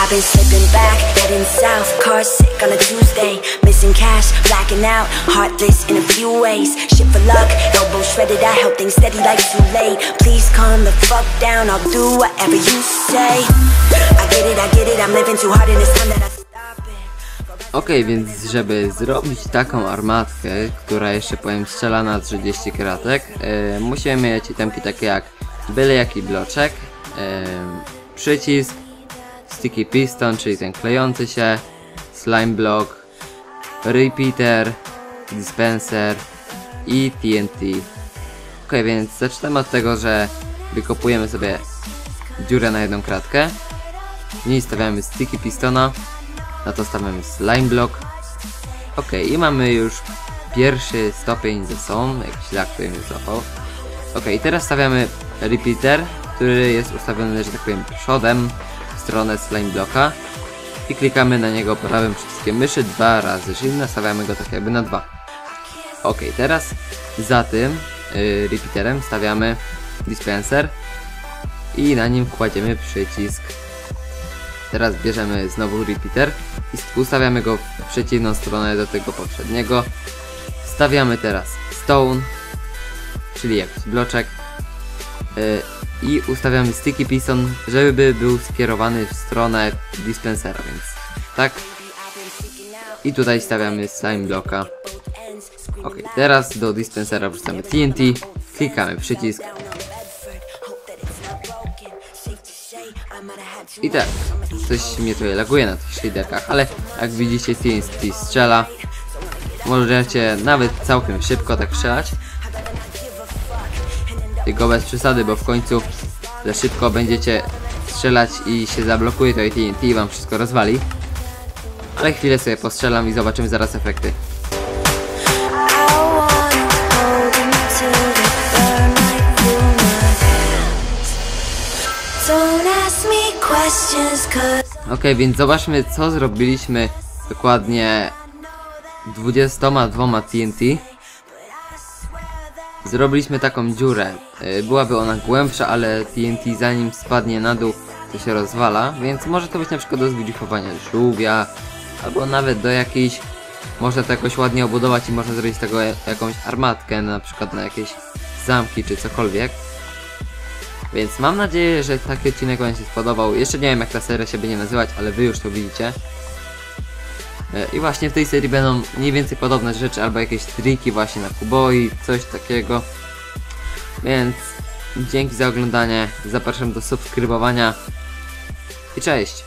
I've been slipping back, heading south, car sick on a Tuesday, missing cash, blacking out, heartless in a few ways, shit for luck, elbow shredded, I held things steady like too late, please calm the fuck down, I'll do whatever you say, I get it, I'm living too hard in this time that I stop it. Okej, więc żeby zrobić taką armatkę, która jeszcze powiem strzela na 30 kratek, musimy mieć itemki takie jak byle jaki bloczek, przycisk, sticky piston, czyli ten klejący się, slime block, repeater, dispenser i TNT. Ok, więc zaczynamy od tego, że wykopujemy sobie dziurę na jedną kratkę, w niej stawiamy sticky pistona, na to stawiamy slime block. Ok, i mamy już pierwszy stopień ze sobą, jakiś lag tutaj mnie złapał. Ok, teraz stawiamy repeater, który jest ustawiony, że tak powiem, przodem w stronę slime blocka i klikamy na niego prawym przyciskiem myszy 2 razy, czyli nastawiamy go tak jakby na 2. Ok, teraz za tym repeaterem stawiamy dispenser i na nim kładziemy przycisk. Teraz bierzemy znowu repeater i ustawiamy go w przeciwną stronę do tego poprzedniego. Stawiamy teraz stone, czyli jakiś bloczek, i ustawiamy sticky piston, żeby był skierowany w stronę dispensera, więc tak. I tutaj stawiamy slime blocka. Ok, teraz do dispensera wrzucamy TNT, klikamy przycisk. I tak, coś mnie tutaj laguje na tych shaderkach, ale jak widzicie TNT strzela. Możecie nawet całkiem szybko tak strzelać. Tylko bez przesady, bo w końcu za szybko będziecie strzelać i się zablokuje to TNT i wam wszystko rozwali. Ale chwilę sobie postrzelam i zobaczymy zaraz efekty. Ok, więc zobaczmy, co zrobiliśmy dokładnie 22 TNT. Zrobiliśmy taką dziurę, byłaby ona głębsza, ale TNT zanim spadnie na dół to się rozwala, więc może to być na przykład do zglifowania żółwia, albo nawet do jakiejś, można to jakoś ładnie obudować i można zrobić z tego jakąś armatkę, na przykład na jakieś zamki czy cokolwiek. Więc mam nadzieję, że taki odcinek wam się spodobał. Jeszcze nie wiem, jak ta seria się będzie nazywać, ale wy już to widzicie. I właśnie w tej serii będą mniej więcej podobne rzeczy, albo jakieś triki właśnie na kuboi, coś takiego. Więc dzięki za oglądanie, zapraszam do subskrybowania i cześć!